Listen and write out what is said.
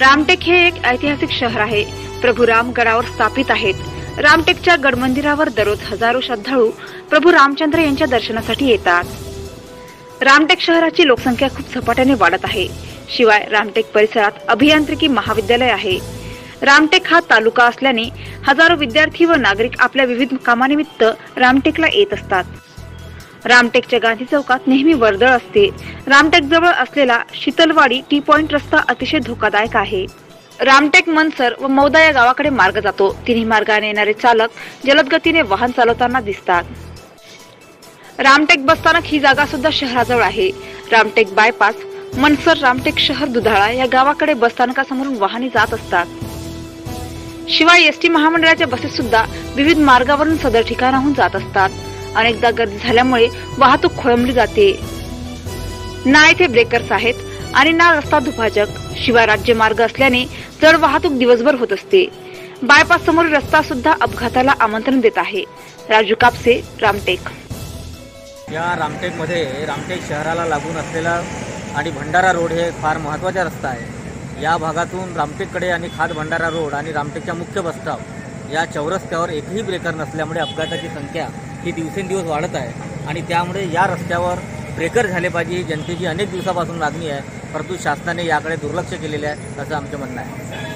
रामटेक हे एक ऐतिहासिक शहर आहे. प्रभू राम गडावर स्थापित आहेत. रामटेकच्या गड मंदिरावर दररोज हजारो श्रद्धाळू प्रभू रामचंद्र यांच्या दर्शनासाठी येतात. रामटेक शहराची लोकसंख्या खूप झपाट्याने वाढत आहे. शिवाय रामटेक परिसरात अभियांत्रिकी महाविद्यालय आहे. रामटेक हा तालुका असल्याने हजारो विद्यार्थी व नागरिक आपल्या विविध कामानिमित्त रामटेकला येत असतात. रामटेकच्या गांधी चौकात नेहमी वर्दळ असते. रामटेक जवळ असलेला शीतलवाडी टी पॉइंट रस्ता अतिशय धोकादायक आहे. रामटेक मनसर व मौदा या गावाकडे मार्ग जातो. तिन्ही मार्गाने येणारे चालक जलद गतीने वाहन चालवताना दिसतात. रामटेक बसस्थानक ही जागा सुद्धा शहराजवळ आहे. रामटेक बायपास, मनसर, रामटेक शहर, दुधाळा या गावाकडे बसस्थानकासमोरून वाहने जात असतात. शिवाय एसटी महामंडळाच्या बसेस सुद्धा विविध मार्गावरून सदर ठिकाणाहून जात असतात. अनेकदा गर्दी झाल्यामुळे वाहतूक खोळंबली जाते. ना येथे ब्रेकर्स आहेत आणि ना रस्ता दुभाजक. शिवाय राज्यमार्ग असल्याने जड वाहतूक दिवसभर होत असते. बायपास समोरील रस्ता सुद्धा अपघाताला आमंत्रण देत आहे. राजू कापसे, रामटेक. या रामटेकमध्ये रामटेक शहराला लागून असलेला आणि भंडारा रोड हे फार महत्त्वाचा रस्ता आहे. या भागातून रामटेककडे आणि खाद भंडारा रोड आणि रामटेकच्या मुख्य बसस्टॉप या चौरस्त्यावर एकही ब्रेकर नसल्यामुळे अपघाताची संख्या ही दिवसेंदिवस वाढत आहे आणि त्यामुळे या रस्त्यावर ब्रेकर झाले पाहिजे ही जनतेची अनेक दिवसापासून मागणी आहे. परंतु शासनाने याकडे दुर्लक्ष केलेले आहे असं आमचं म्हणणं आहे.